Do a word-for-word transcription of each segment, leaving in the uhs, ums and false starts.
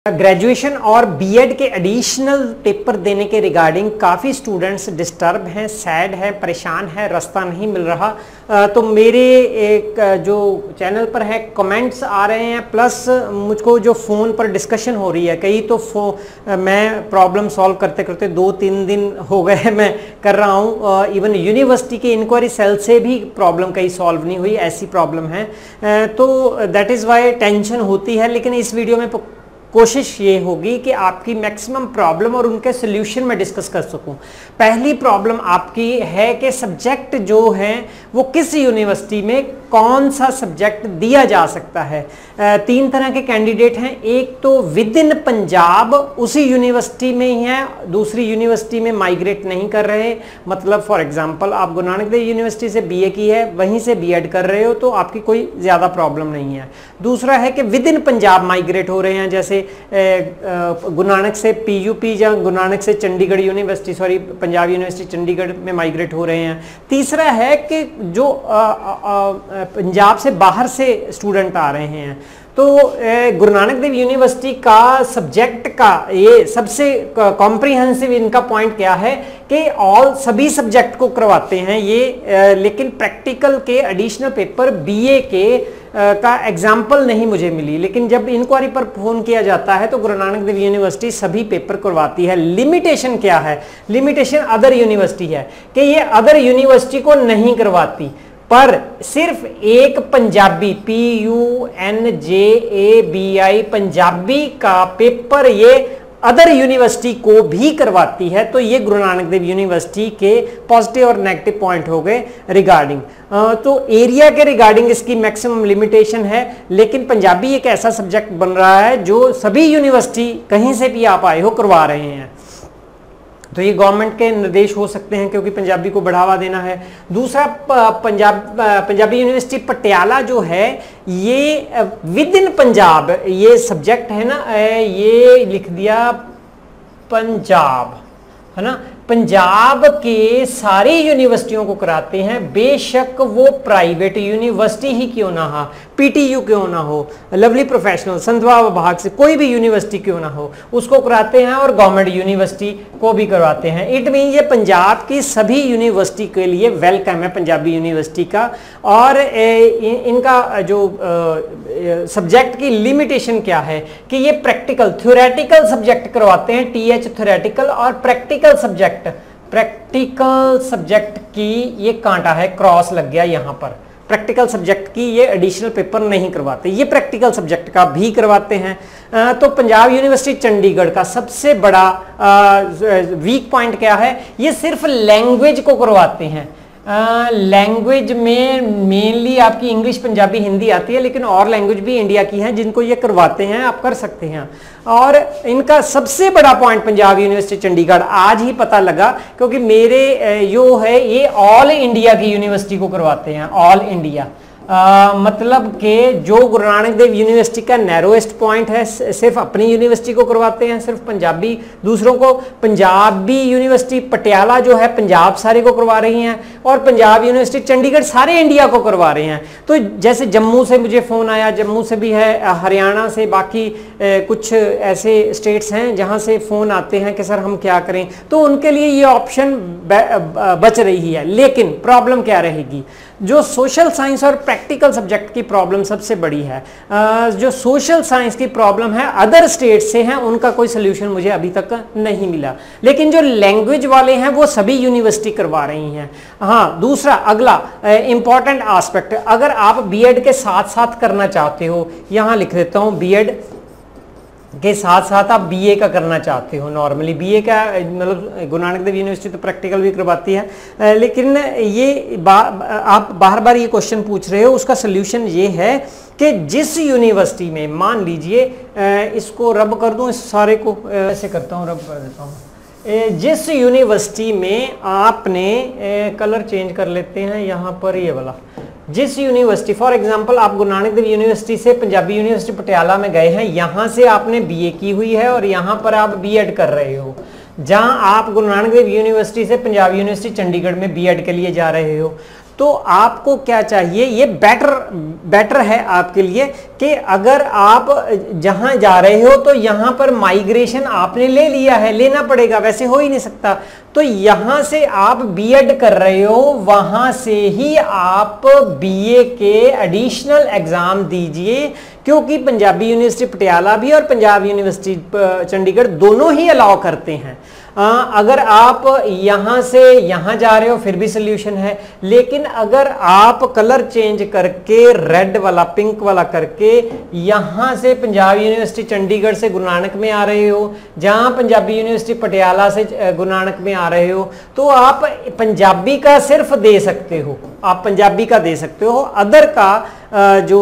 Graduation और BEd के additional paper देने के रिगार्डिंग काफ़ी स्टूडेंट्स डिस्टर्ब हैं, सैड हैं, परेशान हैं, रास्ता नहीं मिल रहा। तो मेरे एक जो चैनल पर है कमेंट्स आ रहे हैं, प्लस मुझको जो फ़ोन पर डिस्कशन हो रही है कई, तो फो मैं प्रॉब्लम सॉल्व करते करते दो तीन दिन हो गए मैं कर रहा हूँ। इवन यूनिवर्सिटी के इंक्वायरी सेल से भी प्रॉब्लम कई सॉल्व नहीं हुई, ऐसी प्रॉब्लम है। तो दैट इज़ वाई टेंशन होती है। लेकिन इस वीडियो में कोशिश ये होगी कि आपकी मैक्सिमम प्रॉब्लम और उनके सोल्यूशन में डिस्कस कर सकूं। पहली प्रॉब्लम आपकी है कि सब्जेक्ट जो है वो किस यूनिवर्सिटी में कौन सा सब्जेक्ट दिया जा सकता है। तीन तरह के कैंडिडेट हैं, एक तो विद इन पंजाब उसी यूनिवर्सिटी में ही है, दूसरी यूनिवर्सिटी में माइग्रेट नहीं कर रहे। मतलब फॉर एग्जांपल आप गुरु नानक देव यूनिवर्सिटी से बीए की है, वहीं से बीएड कर रहे हो, तो आपकी कोई ज़्यादा प्रॉब्लम नहीं है। दूसरा है कि विद इन पंजाब माइग्रेट हो रहे हैं, जैसे गुरु नानक से पीयूपी या गुरु नानक से Chandigarh university, sorry Punjab university Chandigarh में माइग्रेट हो रहे हैं। तीसरा है कि जो आ, आ, आ, पंजाब से बाहर से स्टूडेंट आ रहे हैं। तो गुरु नानक देव यूनिवर्सिटी का सब्जेक्ट का ये सबसे कॉम्प्रिहेंसिव इनका पॉइंट क्या है कि ऑल सभी सब्जेक्ट को करवाते हैं ये, लेकिन प्रैक्टिकल के एडिशनल पेपर बीए के का एग्जाम्पल नहीं मुझे मिली। लेकिन जब इंक्वायरी पर फोन किया जाता है तो गुरु नानक देव यूनिवर्सिटी सभी पेपर करवाती है। लिमिटेशन क्या है? लिमिटेशन अदर यूनिवर्सिटी है कि ये अदर यूनिवर्सिटी को नहीं करवाती, पर सिर्फ एक Punjabi P U N J A B I Punjabi का पेपर ये अदर यूनिवर्सिटी को भी करवाती है। तो ये गुरु नानक देव यूनिवर्सिटी के पॉजिटिव और नेगेटिव पॉइंट हो गए रिगार्डिंग। तो एरिया के रिगार्डिंग इसकी मैक्सिमम लिमिटेशन है, लेकिन पंजाबी एक ऐसा सब्जेक्ट बन रहा है जो सभी यूनिवर्सिटी कहीं से भी आप आए हो करवा रहे हैं। तो ये गवर्नमेंट के निर्देश हो सकते हैं क्योंकि पंजाबी को बढ़ावा देना है। दूसरा, पंजाब पंजाबी यूनिवर्सिटी पटियाला जो है ये विद इन पंजाब, ये सब्जेक्ट है ना, ये लिख दिया पंजाब, है ना, पंजाब के सारी यूनिवर्सिटियों को कराते हैं, बेशक वो प्राइवेट यूनिवर्सिटी ही क्यों ना हो, पीटीयू क्यों ना हो, लवली प्रोफेशनल संधवा विभाग से कोई भी यूनिवर्सिटी क्यों ना हो, उसको कराते हैं, और गवर्नमेंट यूनिवर्सिटी को भी करवाते हैं। इट मीन ये पंजाब की सभी यूनिवर्सिटी के लिए वेलकम है पंजाबी यूनिवर्सिटी का। और इनका जो सब्जेक्ट की लिमिटेशन क्या है कि ये प्रैक्टिकल थ्योरेटिकल सब्जेक्ट करवाते हैं, टी एच थ्योरेटिकल, और प्रैक्टिकल सब्जेक्ट प्रैक्टिकल सब्जेक्ट की ये कांटा है, क्रॉस लग गया यहां पर। प्रैक्टिकल सब्जेक्ट की ये एडिशनल पेपर नहीं करवाते, ये प्रैक्टिकल सब्जेक्ट का भी करवाते हैं। तो पंजाब यूनिवर्सिटी चंडीगढ़ का सबसे बड़ा वीक पॉइंट क्या है? ये सिर्फ लैंग्वेज को करवाते हैं। लैंग्वेज uh, में मेनली आपकी इंग्लिश पंजाबी हिंदी आती है, लेकिन और लैंग्वेज भी इंडिया की हैं जिनको ये करवाते हैं, आप कर सकते हैं। और इनका सबसे बड़ा पॉइंट पंजाब यूनिवर्सिटी चंडीगढ़ आज ही पता लगा, क्योंकि मेरे जो है ये ऑल इंडिया की यूनिवर्सिटी को करवाते हैं, ऑल इंडिया। आ, मतलब कि जो गुरु नानक देव यूनिवर्सिटी का नैरोएस्ट पॉइंट है, सिर्फ अपनी यूनिवर्सिटी को करवाते हैं, सिर्फ पंजाबी, दूसरों को पंजाबी यूनिवर्सिटी पटियाला जो है पंजाब सारे को करवा रही हैं, और पंजाब यूनिवर्सिटी चंडीगढ़ सारे इंडिया को करवा रहे हैं। तो जैसे जम्मू से मुझे फ़ोन आया, जम्मू से भी है, हरियाणा से, बाकी ए, कुछ ऐसे स्टेट्स हैं जहां से फ़ोन आते हैं कि सर हम क्या करें, तो उनके लिए ये ऑप्शन बच रही है। लेकिन प्रॉब्लम क्या रहेगी? जो सोशल साइंस और प्रैक्टिकल सब्जेक्ट की प्रॉब्लम सबसे बड़ी है। जो सोशल साइंस की प्रॉब्लम है अदर स्टेट से हैं, उनका कोई सोल्यूशन मुझे अभी तक नहीं मिला, लेकिन जो लैंग्वेज वाले हैं वो सभी यूनिवर्सिटी करवा रही हैं। हाँ, दूसरा अगला इंपॉर्टेंट एस्पेक्ट, अगर आप बीएड के साथ साथ करना चाहते हो, यहाँ लिख देता हूँ, बीएड के साथ साथ आप बीए का करना चाहते हो, नॉर्मली बीए का मतलब गुरु नानक देव यूनिवर्सिटी तो प्रैक्टिकल भी करवाती है, लेकिन ये बा, आप बार बार ये क्वेश्चन पूछ रहे हो, उसका सोल्यूशन ये है कि जिस यूनिवर्सिटी में, मान लीजिए इसको रब कर दूं, इस सारे को ऐसे करता हूँ, रब कर देता हूँ, जिस यूनिवर्सिटी में आपने कलर चेंज कर लेते हैं यहाँ पर, ये वाला, जिस यूनिवर्सिटी फॉर एग्जांपल आप गुरु नानक देव यूनिवर्सिटी से पंजाबी यूनिवर्सिटी पटियाला में गए हैं, यहाँ से आपने बीए की हुई है और यहाँ पर आप बीएड कर रहे हो, जहाँ आप गुरु नानक देव यूनिवर्सिटी से पंजाब यूनिवर्सिटी चंडीगढ़ में बीएड के लिए जा रहे हो, तो आपको क्या चाहिए, ये बेटर बेटर है आपके लिए कि अगर आप जहां जा रहे हो तो यहां पर माइग्रेशन आपने ले लिया है, लेना पड़ेगा, वैसे हो ही नहीं सकता। तो यहां से आप बीएड कर रहे हो, वहां से ही आप बीए के एडिशनल एग्जाम दीजिए, क्योंकि पंजाबी यूनिवर्सिटी पटियाला भी और पंजाब यूनिवर्सिटी चंडीगढ़ दोनों ही अलाउ करते हैं। आ, अगर आप यहां से यहां जा रहे हो फिर भी सोल्यूशन है, लेकिन अगर आप कलर चेंज करके रेड वाला पिंक वाला करके यहां से पंजाब यूनिवर्सिटी चंडीगढ़ से गुरु नानक में आ रहे हो, जहां पंजाबी यूनिवर्सिटी पटियाला से गुरु नानक में आ रहे हो, तो आप पंजाबी का सिर्फ दे सकते हो, आप पंजाबी का दे सकते हो, अदर का जो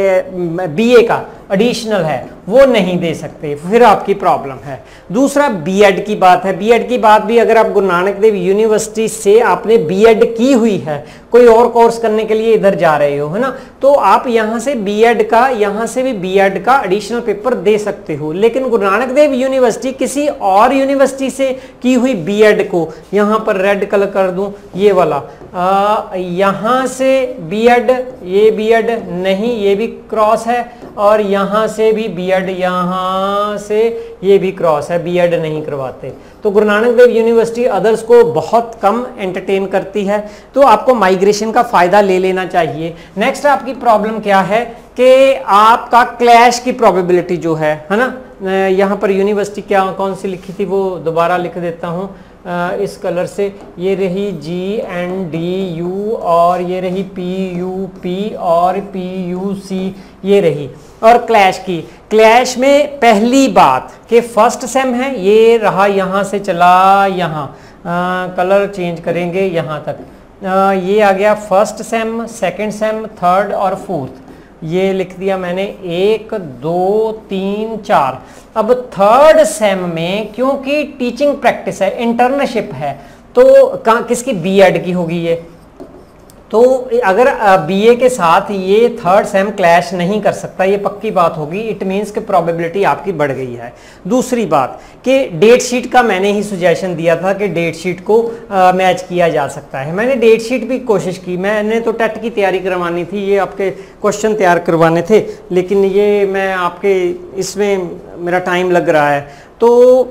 बीए का एडिशनल है वो नहीं दे सकते, फिर आपकी प्रॉब्लम है। दूसरा बीएड की बात है। बीएड की बात भी अगर आप गुरु नानक देव यूनिवर्सिटी से आपने बीएड की हुई है, कोई और कोर्स करने के लिए इधर जा रहे हो, है ना, तो आप यहां से बीएड का, यहां से भी बीएड का एडिशनल पेपर दे सकते हो। लेकिन गुरु नानक देव यूनिवर्सिटी किसी और यूनिवर्सिटी से की हुई बीएड को, यहां पर रेड कलर कर दूं ये वाला, आ, यहां से बीएड, ये बीएड नहीं, ये भी क्रॉस है, और यहां से भी बीएड, यहां से ये भी क्रॉस है, बीएड नहीं करवाते। तो गुरु नानक देव यूनिवर्सिटी अदर्स को बहुत कम एंटरटेन करती है, तो आपको माइग्रेशन का फायदा ले लेना चाहिए। नेक्स्ट आपकी प्रॉब्लम क्या है कि आपका क्लैश की प्रोबेबिलिटी जो है है ना, यहाँ पर यूनिवर्सिटी क्या कौन सी लिखी थी वो दोबारा लिख देता हूँ इस कलर से, ये रही जी एन डी यू और ये रही पी यू पी और पी यू सी, ये रही। और क्लैश की, क्लैश में पहली बात कि फर्स्ट सेम है, ये रहा यहाँ से चला यहाँ, कलर चेंज करेंगे यहाँ तक, आ, ये आ गया first sem, second sem, third और फोर्थ, ये लिख दिया मैंने, एक दो तीन चार। अब थर्ड सेम में क्योंकि टीचिंग प्रैक्टिस है, इंटर्नशिप है, तो कहाँ किसकी, बीएड की होगी ये, तो अगर बीए के साथ ये थर्ड सेम क्लैश नहीं कर सकता, ये पक्की बात होगी, इट मीन्स कि प्रोबेबिलिटी आपकी बढ़ गई है। दूसरी बात कि डेट शीट का मैंने ही सुजेशन दिया था कि डेट शीट को आ, मैच किया जा सकता है, मैंने डेट शीट भी कोशिश की, मैंने तो टेट की तैयारी करवानी थी, ये आपके क्वेश्चन तैयार करवाने थे, लेकिन ये मैं आपके इसमें मेरा टाइम लग रहा है। तो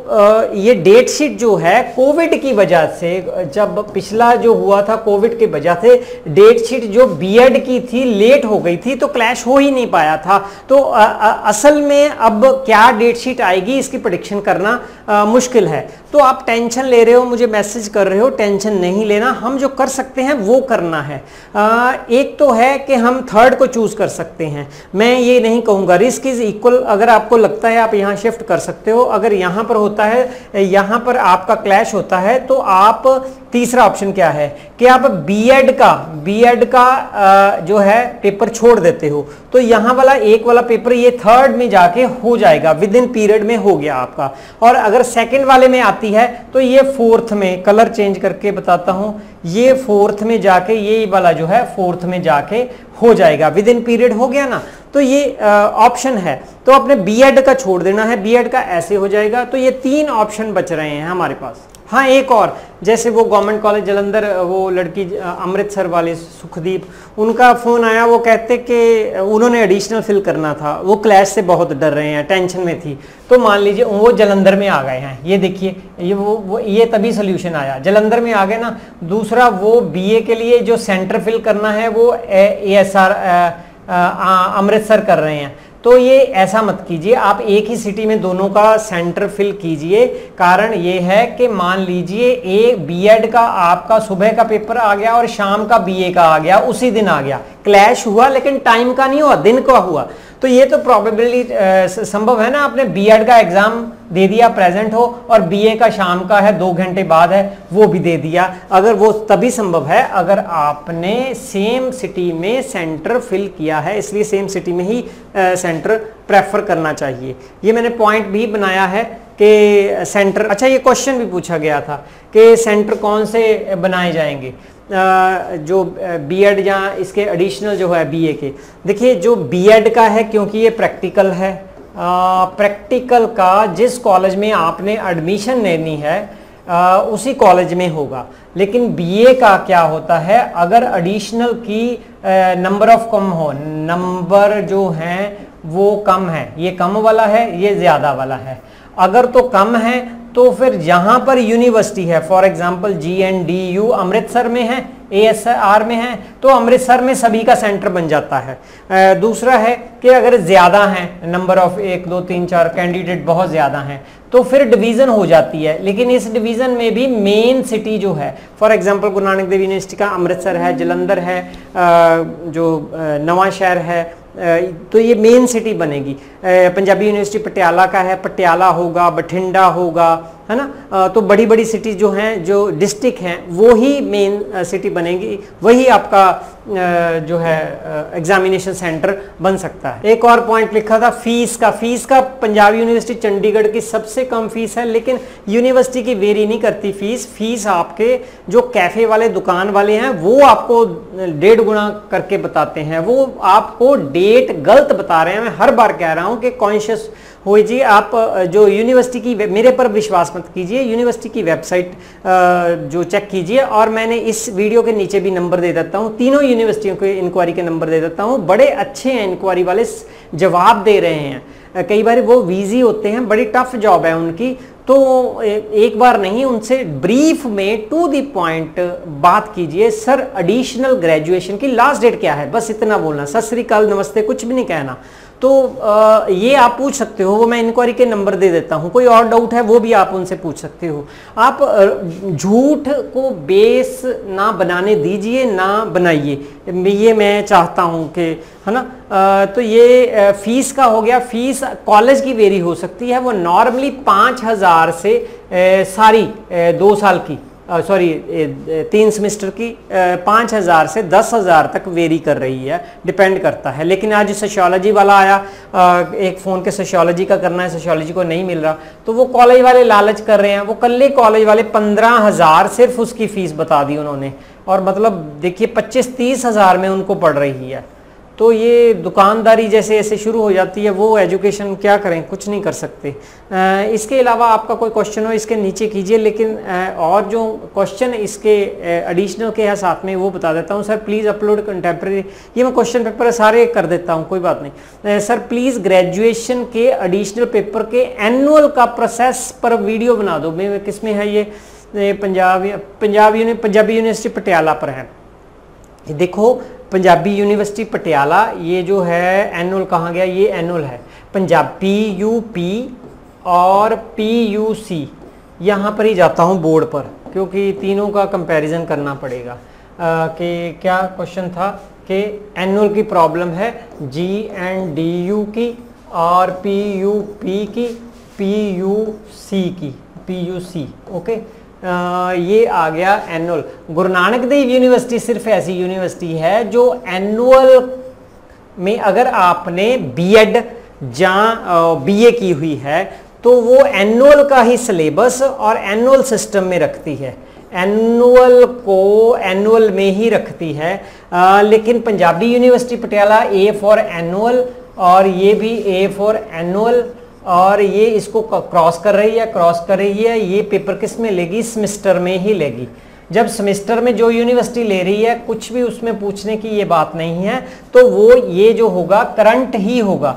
ये डेट शीट जो है कोविड की वजह से, जब पिछला जो हुआ था कोविड की वजह से डेट शीट जो बीएड की थी लेट हो गई थी, तो क्लैश हो ही नहीं पाया था। तो आ, आ, असल में अब क्या डेट शीट आएगी इसकी प्रेडिक्शन करना आ, मुश्किल है। तो आप टेंशन ले रहे हो, मुझे मैसेज कर रहे हो, टेंशन नहीं लेना, हम जो कर सकते हैं वो करना है। आ, एक तो है कि हम थर्ड को चूज कर सकते हैं, मैं ये नहीं कहूँगा रिस्क इज इक्वल, अगर आपको लगता है आप यहाँ शिफ्ट कर सकते हो, अगर यहाँ पर होता है, यहाँ पर आपका क्लैश होता है, तो आप तीसरा ऑप्शन क्या है कि आप बीएड का बीएड का जो है पेपर छोड़ देते हो, तो यहाँ वाला एक वाला पेपर ये थर्ड में जाके हो जाएगा, विद इन पीरियड में हो गया आपका। और अगर सेकंड वाले में आती है तो ये फोर्थ में, कलर चेंज करके बताता हूँ, ये फोर्थ में जाके, ये वाला जो है फोर्थ में जाके हो जाएगा, विद इन पीरियड हो गया ना। तो ये ऑप्शन है, तो आपने बीएड का छोड़ देना है, बीएड का ऐसे हो जाएगा। तो ये तीन ऑप्शन बच रहे हैं हमारे पास। हाँ, एक और, जैसे वो गवर्नमेंट कॉलेज जलंधर, वो लड़की अमृतसर वाली सुखदीप, उनका फ़ोन आया, वो कहते कि उन्होंने एडिशनल फिल करना था, वो क्लैश से बहुत डर रहे हैं, टेंशन में थी। तो मान लीजिए वो जलंधर में आ गए हैं, ये देखिए, ये वो, वो ये तभी सोल्यूशन आया, जलंधर में आ गए ना। दूसरा, वो बीए के लिए जो सेंटर फिल करना है वो ए एस आर अमृतसर कर रहे हैं, तो ये ऐसा मत कीजिए, आप एक ही सिटी में दोनों का सेंटर फिल कीजिए। कारण ये है कि मान लीजिए एक बीएड का आपका सुबह का पेपर आ गया और शाम का बीए का आ गया, उसी दिन आ गया, क्लैश हुआ लेकिन टाइम का नहीं हुआ, दिन का हुआ, तो ये तो प्रोबेबिलिटी संभव है ना, आपने बीएड का एग्जाम दे दिया, प्रेजेंट हो, और बीए का शाम का है, दो घंटे बाद है, वो भी दे दिया। अगर वो तभी संभव है अगर आपने सेम सिटी में सेंटर फिल किया है, इसलिए सेम सिटी में ही सेंटर प्रेफर करना चाहिए। ये मैंने पॉइंट भी बनाया है कि सेंटर, अच्छा ये क्वेश्चन भी पूछा गया था कि सेंटर कौन से बनाए जाएंगे जो बीएड या इसके एडिशनल जो है बीए के। देखिए, जो बीएड का है, क्योंकि ये प्रैक्टिकल है, प्रैक्टिकल का जिस कॉलेज में आपने एडमिशन लेनी है, आ, उसी कॉलेज में होगा। लेकिन बीए का क्या होता है, अगर एडिशनल की नंबर ऑफ कम हो, नंबर जो हैं वो कम है, ये कम वाला है, ये ज़्यादा वाला है, अगर तो कम है तो फिर जहां पर यूनिवर्सिटी है, for example G N D U Amritsar में है, ए एस आर में है, तो अमृतसर में सभी का सेंटर बन जाता है। आ, दूसरा है कि अगर ज़्यादा हैं, नंबर ऑफ एक दो तीन चार कैंडिडेट बहुत ज़्यादा हैं, तो फिर डिवीज़न हो जाती है। लेकिन इस डिवीज़न में भी मेन सिटी जो है, for example Guru Nanak Dev university का अमृतसर है, जलंधर है, आ, जो नवा शहर है, तो ये मेन सिटी बनेगी। पंजाबी यूनिवर्सिटी पटियाला का है, पटियाला होगा, बठिंडा होगा, है ना। तो बड़ी बड़ी सिटी जो हैं, जो डिस्ट्रिक्ट हैं, वो ही मेन सिटी बनेगी, वही आपका जो है एग्जामिनेशन सेंटर बन सकता है। एक और पॉइंट लिखा था फीस का। फीस का पंजाब यूनिवर्सिटी चंडीगढ़ की सबसे कम फीस है, लेकिन यूनिवर्सिटी की वेरी नहीं करती फीस। फीस आपके जो कैफे वाले दुकान वाले हैं वो आपको डेढ़ गुना करके बताते हैं, वो आपको डेट गलत बता रहे हैं। मैं हर बार कह रहा हूं कि कॉन्शियस होइए आप, जो यूनिवर्सिटी की, मेरे पर विश्वास मत कीजिए, यूनिवर्सिटी की वेबसाइट जो चेक कीजिए, और मैंने इस वीडियो के नीचे भी नंबर दे देता हूँ, तीनों यूनिवर्सिटियों के इंक्वायरी के नंबर दे देता हूँ। बड़े अच्छे हैं इंक्वायरी वाले, जवाब दे रहे हैं। कई बार वो बिजी होते हैं, बड़ी टफ जॉब है उनकी, तो एक बार नहीं, उनसे ब्रीफ में टू द पॉइंट बात कीजिए। सर एडिशनल ग्रेजुएशन की लास्ट डेट क्या है, बस इतना बोलना, सत श्री अकाल नमस्ते, कुछ भी नहीं कहना। तो आ, ये आप पूछ सकते हो, वो मैं इंक्वायरी के नंबर दे देता हूँ। कोई और डाउट है वो भी आप उनसे पूछ सकते हो। आप झूठ को बेस ना बनाने दीजिए, ना बनाइए, ये मैं चाहता हूँ कि, है ना। आ, तो ये फीस का हो गया। फीस कॉलेज की वेरी हो सकती है, वो नॉर्मली पाँच हज़ार से ए, सारी ए, दो साल की, सॉरी तीन सेमेस्टर की पाँच हज़ार से दस हज़ार तक वेरी कर रही है, डिपेंड करता है। लेकिन आज सोशियोलॉजी वाला आया, आ, एक फ़ोन के सोशियोलॉजी का करना है, सोशियोलॉजी को नहीं मिल रहा, तो वो कॉलेज वाले लालच कर रहे हैं। वो कल कॉलेज वाले पंद्रह हज़ार सिर्फ उसकी फ़ीस बता दी उन्होंने, और मतलब देखिए पच्चीस तीस हज़ार में उनको पड़ रही है। तो ये दुकानदारी जैसे ऐसे शुरू हो जाती है, वो एजुकेशन क्या करें, कुछ नहीं कर सकते। आ, इसके अलावा आपका कोई क्वेश्चन हो इसके नीचे कीजिए, लेकिन आ, और जो क्वेश्चन इसके एडिशनल के है साथ में वो बता देता हूँ। सर प्लीज़ अपलोड कंटेम्प्रेरी, ये मैं क्वेश्चन पेपर सारे कर देता हूँ, कोई बात नहीं। आ, सर प्लीज़ ग्रेजुएशन के एडिशनल पेपर के एनुअल का प्रोसेस पर वीडियो बना दो। मैं किस में है ये, पंजाब पंजाब यूनि पंजाबी यूनिवर्सिटी पटियाला पर है। देखो पंजाबी यूनिवर्सिटी पटियाला, ये जो है एनुअल कहाँ गया, ये एनुअल है पंजाब पी यू पी और पी यू सी, यहाँ पर ही जाता हूँ बोर्ड पर, क्योंकि तीनों का कंपैरिजन करना पड़ेगा। कि क्या क्वेश्चन था कि एनुअल की प्रॉब्लम है जी एंड डी यू की और पी यू पी की, पी यू सी की, पी यू सी, ओके। आ, ये आ गया एनुअल। गुरु नानक देव यूनिवर्सिटी सिर्फ ऐसी यूनिवर्सिटी है जो एनुअल में अगर आपने बीएड या बीए की हुई है तो वो एनुअल का ही सिलेबस और एनुअल सिस्टम में रखती है, एनुअल को एनुअल में ही रखती है। आ, लेकिन पंजाबी यूनिवर्सिटी पटियाला ए फॉर एनुअल, और ये भी ए फॉर एनुअल, और ये इसको क्रॉस कर रही है, क्रॉस कर रही है। ये पेपर किस में लेगी, सेमेस्टर में ही लेगी। जब सेमेस्टर में जो यूनिवर्सिटी ले रही है, कुछ भी उसमें पूछने की ये बात नहीं है, तो वो ये जो होगा करंट ही होगा,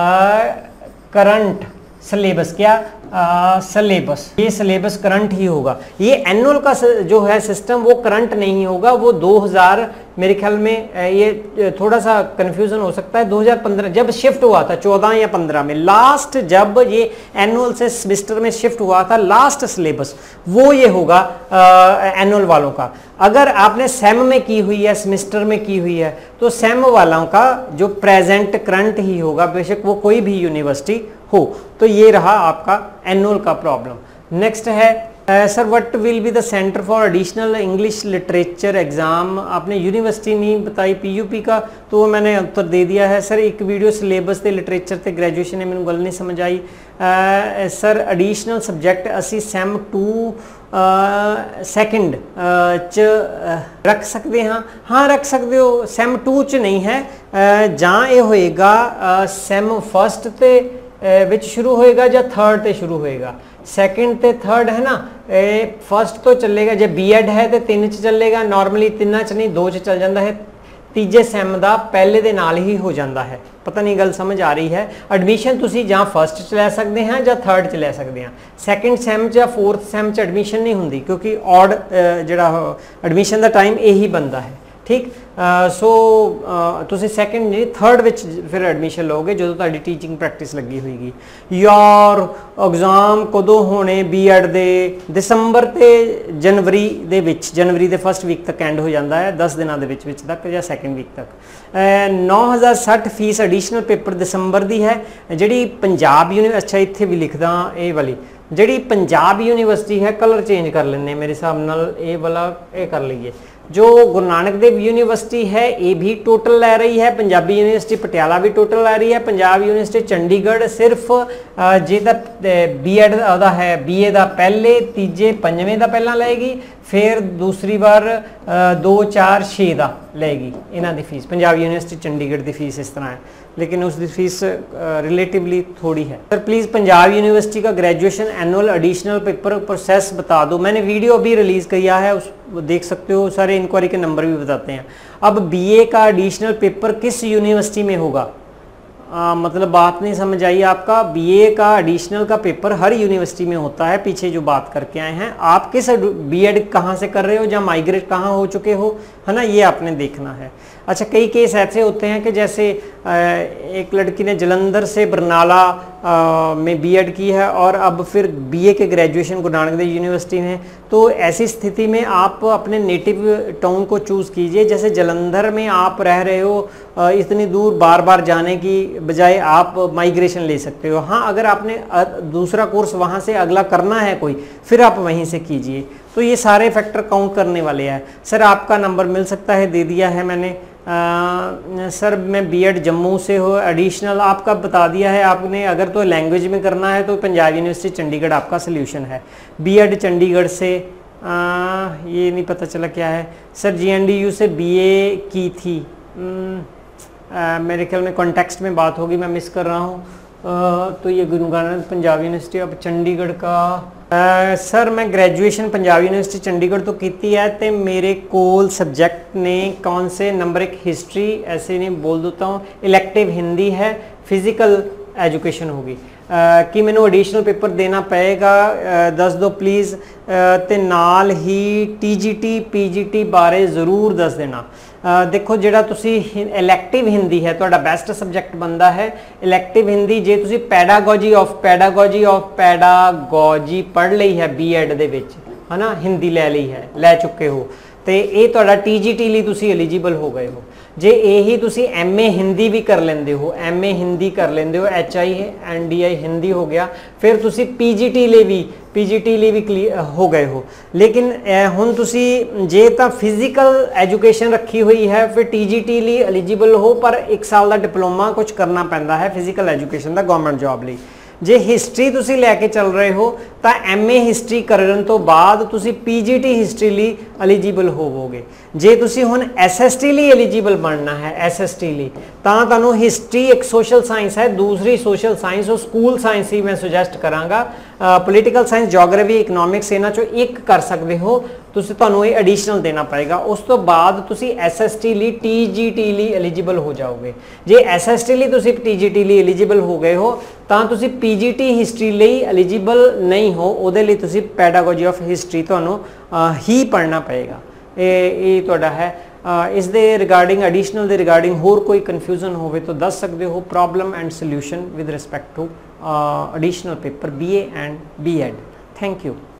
करंट सिलेबस, क्या सिलेबस, ये सिलेबस करंट ही होगा। ये एनुअल का जो है सिस्टम वो करंट नहीं होगा, वो दो हज़ार मेरे ख्याल में, ये थोड़ा सा कंफ्यूजन हो सकता है, दो हज़ार पंद्रह जब शिफ्ट हुआ था, चौदह या पंद्रह में लास्ट जब ये एनुअल से सेमेस्टर में शिफ्ट हुआ था, लास्ट सिलेबस वो ये होगा एनुअल वालों का। अगर आपने सेम में की हुई है, सेमेस्टर में की हुई है, तो सेम वालों का जो प्रेजेंट करंट ही होगा, बेशक वो कोई भी यूनिवर्सिटी हो। तो ये रहा आपका एनुअल का प्रॉब्लम। नेक्स्ट है sir what will be the centre for additional English literature exam. आपने यूनिवर्सिटी नहीं बताई पीयूपी का, तो वो मैंने उत्तर दे दिया है। सर एक वीडियो सिलेबस ते लिटरेचर ते ग्रेजुएशन ने मैंने गल नहीं समझ आई। आ, सर एडिशनल सब्जेक्ट असी सैम टू सैकेंड च रख सकते हाँ हाँ रख सकते हो, सैम टू च नहीं है। जां ये होएगा सैम फस्ट ते विच शुरू होएगा या थर्ड ते शुरू होएगा? सैकेंड ते थर्ड है ना, फस्ट तो चलेगा, जो बी एड है तो तीन च चलेगा, नॉर्मली तिना च नहीं दो च चल जाता है, तीजे सैम का पहले दे नाल ही हो जाता है। पता नहीं गल समझ आ रही है? एडमिशन तुसी जां फस्ट च लै सकते हैं या थर्ड च लै सकते हैं, सैकेंड सैम च या फोर्थ सैम च एडमिशन नहीं होंगी, क्योंकि ऑड जिहड़ा एडमिशन का टाइम यही बनता है। ठीक, सो तुसी सैकेंड नहीं थर्ड विच फिर एडमिशन लोगे जो तुहाडी टीचिंग प्रैक्टिस लगी होएगी। यार एग्जाम कदों होने बी एड दे? दिसंबर ते जनवरी दे विच, जनवरी दे फस्ट वीक तक एंड हो जाता है, दस दिनों के विच विच तक या सैकेंड वीक तक। नौ हज़ार सठ फीस एडिशनल पेपर दिसंबर दी है। जिहड़ी पंजाब यूनिवर्सिटी, अच्छा इत्थे भी लिखदा ये वाली, जिहड़ी पंजाब यूनिवर्सिटी है, कलर चेंज कर लेने मेरे हिसाब नाल, ये वाला ये कर लीए। जो गुरु नानक देव यूनिवर्सिटी है ये भी टोटल लै रही है, पंजाबी यूनिवर्सिटी पटियाला भी टोटल लै रही है, पंजाब यूनिवर्सिटी चंडीगढ़ सिर्फ जे बी एड का है बी ए का पहले तीजे पंजवें का पहला लेगी, फिर दूसरी बार दो चार छे का लेगी इन्हों की फीस। पंजाब यूनिवर्सिटी चंडीगढ़ की फीस इस तरह है, लेकिन उसकी फीस रिलेटिवली थोड़ी है। सर प्लीज़ पंजाब यूनिवर्सिटी का graduation annual additional paper process बता दो। मैंने वीडियो अभी रिलीज़ किया है, उस देख सकते हो, सारे इंक्वायरी के नंबर भी बताते हैं। अब बीए का एडिशनल पेपर किस यूनिवर्सिटी में होगा? आ, मतलब बात नहीं समझ आई आपका। बीए का एडिशनल का पेपर हर यूनिवर्सिटी में होता है, पीछे जो बात करके आए हैं। आप किस बीएड कहाँ से कर रहे हो या माइग्रेट कहाँ हो चुके हो, है ना, ये आपने देखना है। अच्छा, कई केस ऐसे होते हैं कि जैसे एक लड़की ने जलंधर से बरनाला में बीएड की है और अब फिर बीए के ग्रेजुएशन गुरु नानक देव यूनिवर्सिटी में, तो ऐसी स्थिति में आप अपने नेटिव टाउन को चूज़ कीजिए। जैसे जलंधर में आप रह रहे हो, इतनी दूर बार बार जाने की बजाय आप माइग्रेशन ले सकते हो। हाँ, अगर आपने दूसरा कोर्स वहाँ से अगला करना है कोई, फिर आप वहीं से कीजिए। तो ये सारे फैक्टर काउंट करने वाले हैं। सर आपका नंबर मिल सकता है, दे दिया है मैंने। आ, सर मैं बीएड जम्मू से हो, एडिशनल आपका बता दिया है आपने। अगर तो लैंग्वेज में करना है तो पंजाब यूनिवर्सिटी चंडीगढ़ आपका सोल्यूशन है। बीएड चंडीगढ़ से आ, ये नहीं पता चला क्या है। सर जीएनडीयू से बीए की थी, आ, मेरे ख्याल में कॉन्टेक्स्ट में बात होगी, मैं मिस कर रहा हूँ। तो ये गुरु नानक पंजाब यूनिवर्सिटी अब चंडीगढ़ का। आ, सर मैं ग्रेजुएशन पंजाब यूनिवर्सिटी चंडीगढ़ तो की है, तो मेरे कोल सब्जेक्ट ने कौन से? नंबर एक हिस्ट्री, ऐसे नहीं बोल देता हूँ, इलेक्टिव हिंदी है, फिजिकल एजुकेशन होगी। कि मैंने एडिशनल पेपर देना पएगा, दस दो प्लीज़। तो नाल ही टीजीटी पीजीटी बारे ज़रूर दस देना। आ, देखो जिहड़ा तुसी इलैक्टिव हिंदी है तुहाडा बेस्ट सबजैक्ट बनता है। इलैक्टिव हिंदी जे तुसी pedagogy of pedagogy of pedagogy पढ़ ली है बीएड दे विच, है ना, हिंदी लै ली है, लै चुके हो, तो ये तुहाडा टीजीटी लई तुसी एलीजिबल हो गए हो। जे यही तुसी एम ए हिंदी भी कर लेंदे हो, एम ए हिंदी कर लेंदे हो, H I N D I Hindi हो गया, फिर तुसी पीजीटी ले भी पीजीटी ले भी क्लियर हो गए हो। लेकिन हुण तुसी जे तां फिजिकल एजुकेशन रखी हुई है, फिर टीजीटी लिए एलीजिबल हो, पर एक साल का डिप्लोमा कुछ करना पैंदा है फिजिकल एजुकेशन का गवर्नमेंट जॉब लिए। जे हिस्ट्री तुसी लैके चल रहे हो तो एम ए हिस्ट्री करन तो बाद तुसी पीजीटी हिस्ट्री लिए एलीजिबल होवोगे। जे तुसी हुण एस एस टी लिए एलीजिबल बनना है, एस एस टी लिए, तां तुहानूं हिस्ट्री एक सोशल साइंस है, दूसरी सोशल साइंस और स्कूल साइंस ही मैं सुजैसट करांगा। पोलिटिकल साइंस, जोग्राफी, इकनॉमिक्स इन्हां चों एक कर सकते हो, तुसी तुहानूं ये एडिशनल देना पड़ेगा। उस तो बाद तुसी एस एस टी लिए टी जी टी लिए एलीजिबल हो जाओगे। जे एस एस टी लिए तुसी टी जी टी लिए एलीजिबल हो गए हो, तां तुसी पी जी टी हिस्ट्री लिए एलीजिबल नहीं हो, उहदे लई तुसी पैडागोजी ऑफ हिस्ट्री तुहानूं ही पढ़ना पड़ेगा। ये तुहाडा है। इस दे रिगार्डिंग एडिशनल दे रिगार्डिंग होर कोई कन्फ्यूजन होवे तो दस सकते हो। Problem and solution with respect to additional paper B A and B Ed. Thank you.